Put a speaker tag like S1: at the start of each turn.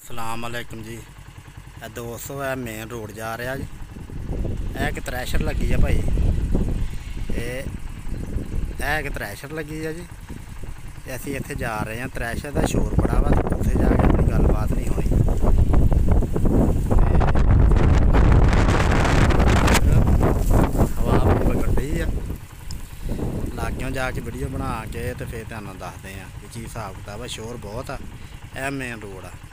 S1: ਸਲਾਮ ਅਲੈਕਮ ਜੀ। ਇਹ ਦੋਸਤੋ ਇਹ ਮੇਨ ਰੋਡ ਜਾ ਰਿਹਾ ਜੀ। ਇਹ ਇੱਕ ਥ੍ਰੈਸ਼ਰ ਲੱਗੀ ਆ ਭਾਈ। ਇਹ ਇੱਕ ਥ੍ਰੈਸ਼ਰ ਲੱਗੀ ਆ ਜੀ। ਅਸੀਂ ਇੱਥੇ ਜਾ ਰਹੇ ਹਾਂ। ਥ੍ਰੈਸ਼ਰ ਦਾ ਸ਼ੋਰ ਬੜਾ ਵਾ, ਉੱਥੇ ਜਾ ਕੇ ਆਪਣੀ ਗੱਲਬਾਤ ਨਹੀਂ ਹੋਣੀ। ਹਵਾ ਵਗਣ ਡਈ ਆ। ਲਾਗਿਓਂ ਜਾ ਕੇ ਵੀਡੀਓ ਬਣਾ ਕੇ ਤੇ ਫਿਰ ਤੁਹਾਨੂੰ ਦੱਸਦੇ ਹਾਂ ਕਿ ਕੀ ਹਿਸਾਬ ਕਿਤਾਬ ਆ। ਸ਼ੋਰ ਬਹੁਤ ਆ। ਇਹ ਮੇਨ ਰੋਡ ਆ।